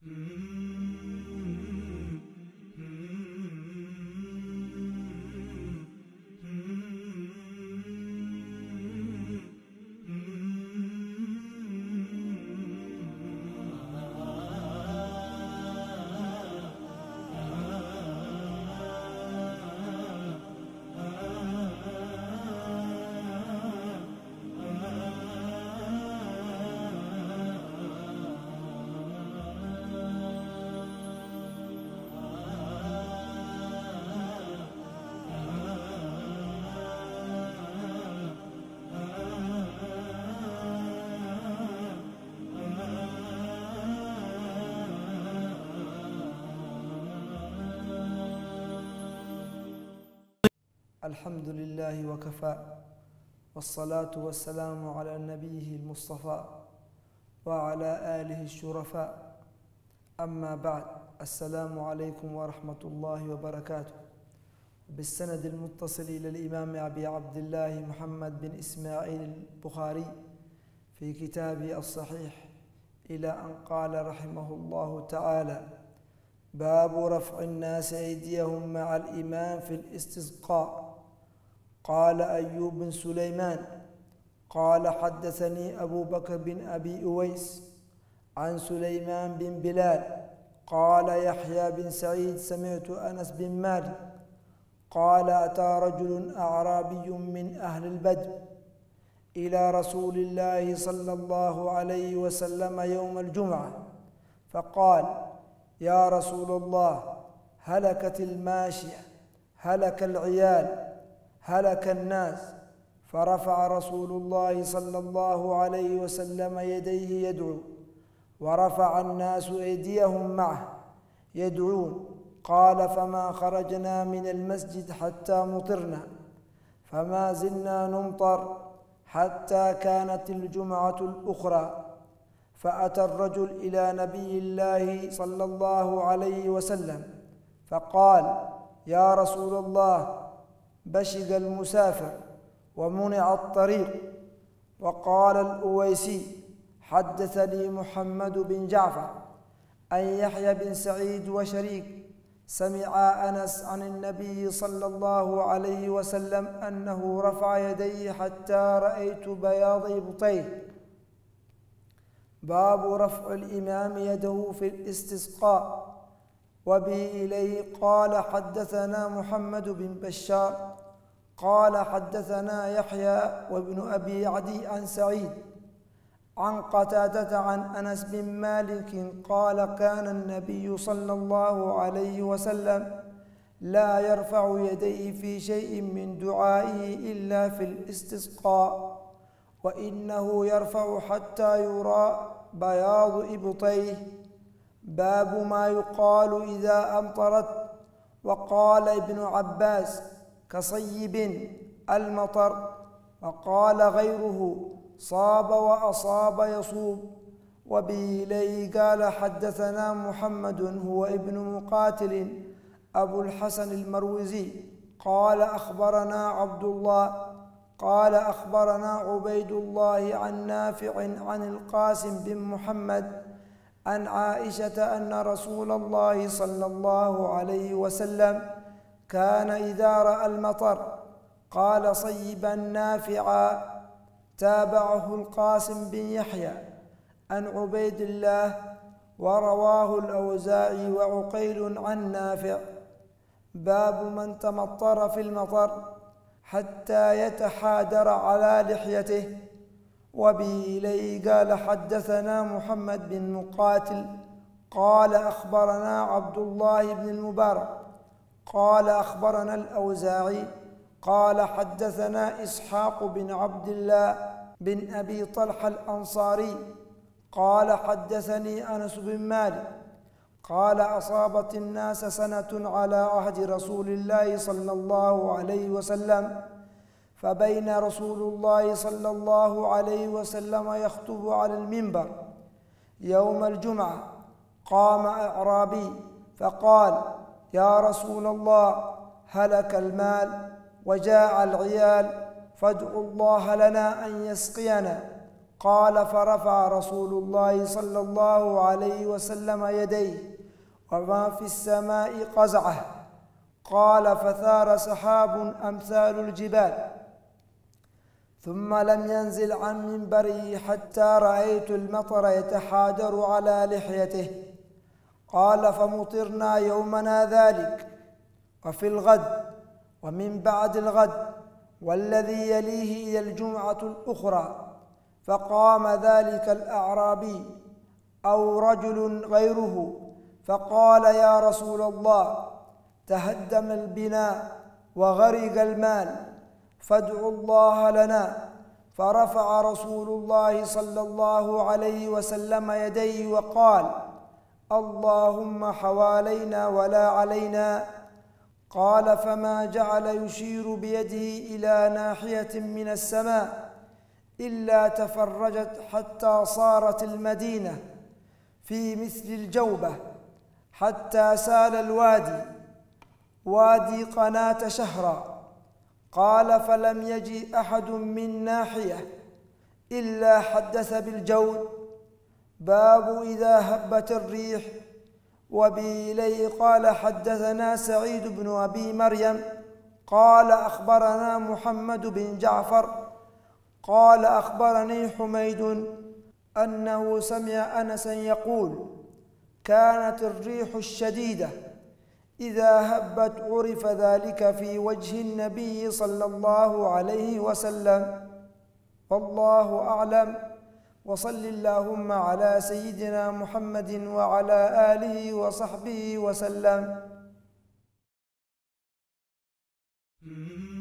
الحمد لله وكفى، والصلاة والسلام على نبيه المصطفى وعلى آله الشرفاء. أما بعد، السلام عليكم ورحمة الله وبركاته. بالسند المتصل إلى الإمام أبي عبد الله محمد بن إسماعيل البخاري في كتابه الصحيح إلى أن قال رحمه الله تعالى: باب رفع الناس أيديهم مع الإمام في الاستسقاء. قال أيوب بن سليمان قال: حدثني أبو بكر بن أبي أويس عن سليمان بن بلال قال: يحيى بن سعيد سمعت أنس بن مالك قال: أتى رجل أعرابي من أهل البدو إلى رسول الله صلى الله عليه وسلم يوم الجمعة فقال: يا رسول الله، هلكت الماشية، هلك العيال، هلك الناس. فرفع رسول الله صلى الله عليه وسلم يديه يدعو، ورفع الناس أيديهم معه يدعون. قال: فما خرجنا من المسجد حتى مطرنا، فما زلنا نمطر حتى كانت الجمعة الأخرى. فأتى الرجل إلى نبي الله صلى الله عليه وسلم فقال: يا رسول الله، بشق المسافر ومنع الطريق. وقال الأويسي: حدثني محمد بن جعفر أن يحيى بن سعيد وشريك سمع أنس عن النبي صلى الله عليه وسلم أنه رفع يديه حتى رأيت بياض إبطيه. باب رفع الإمام يده في الاستسقاء. وبه إليه قال: حدثنا محمد بن بشار قال: حدثنا يحيى وابن أبي عدي عن سعيد عن قتادة عن أنس بن مالك قال: كان النبي صلى الله عليه وسلم لا يرفع يديه في شيء من دعائه إلا في الاستسقاء، وإنه يرفع حتى يرى بياض إبطيه. باب ما يقال إذا أمطرت. وقال ابن عباس: كصيب المطر. وقال غيره: صاب وأصاب يصوب. وبه إليه قال: حدثنا محمد هو ابن مقاتل أبو الحسن المروزي قال: أخبرنا عبد الله قال: أخبرنا عبيد الله عن نافع عن القاسم بن محمد عن عائشة أن رسول الله صلى الله عليه وسلم كان إذا رأى المطر قال: صيبا نافعا. تابعه القاسم بن يحيى عن عبيد الله، ورواه الأوزاعي وعقيل عن نافع. باب من تمطر في المطر حتى يتحادر على لحيته. وبه إليه قال: حدثنا محمد بن مقاتل قال: أخبرنا عبد الله بن المبارك قال: أخبرنا الأوزاعي قال: حدثنا إسحاق بن عبد الله بن أبي طلحة الأنصاري قال: حدثني أنس بن مالك قال: أصابت الناس سنة على عهد رسول الله صلى الله عليه وسلم، فبين رسول الله صلى الله عليه وسلم يخطب على المنبر يوم الجمعة قام أعرابي فقال: يا رسول الله، هلك المال وجاع العيال، فادعوا الله لنا أن يسقينا. قال: فرفع رسول الله صلى الله عليه وسلم يديه وما في السماء قزعة. قال: فثار سحاب أمثال الجبال، ثم لم ينزل عن منبره حتى رأيت المطر يتحادر على لحيته. قال: فمطرنا يومنا ذلك، وفي الغد، ومن بعد الغد، والذي يليه إلى الجمعة الأخرى. فقام ذلك الأعرابي أو رجل غيره فقال: يا رسول الله، تهدم البناء وغرق المال، فادعوا الله لنا. فرفع رسول الله صلى الله عليه وسلم يديه وقال: اللهم حوالينا ولا علينا. قال: فما جعل يشير بيده إلى ناحية من السماء إلا تفرجت حتى صارت المدينة في مثل الجوبة، حتى سال الوادي وادي قناة شهرا. قال: فلم يجي أحد من ناحية إلا حدث بالجود. باب إذا هبت الريح. وبه إليه قال: حدثنا سعيد بن أبي مريم قال: أخبرنا محمد بن جعفر قال: أخبرني حميد أنه سمع أنسا يقول: كانت الريح الشديدة إذا هبت عرف ذلك في وجه النبي صلى الله عليه وسلم. والله أعلم. وصل اللهم على سيدنا محمد وعلى آله وصحبه وسلم.